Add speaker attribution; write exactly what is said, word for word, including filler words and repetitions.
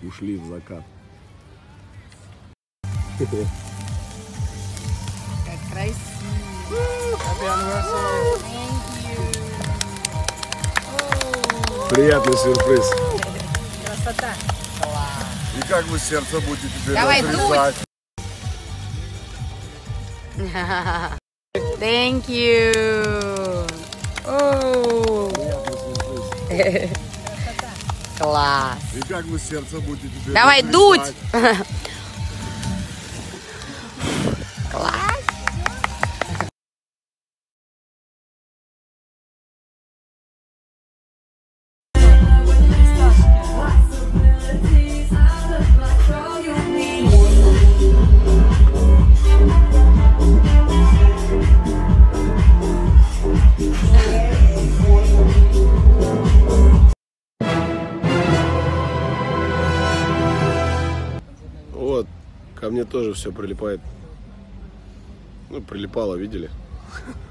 Speaker 1: ушли в закат.
Speaker 2: Как красиво.
Speaker 1: Приятный сюрприз.
Speaker 2: Красота.
Speaker 3: И как вы сердце будете теперь
Speaker 2: Давай,
Speaker 3: разрезать?
Speaker 2: Thank you. Oh. Класс.
Speaker 3: И как вы сердце будете теперь
Speaker 2: Давай
Speaker 3: разрезать?
Speaker 2: дуть. Класс.
Speaker 1: Вот, ко мне тоже все прилипает. Ну, прилипало, видели?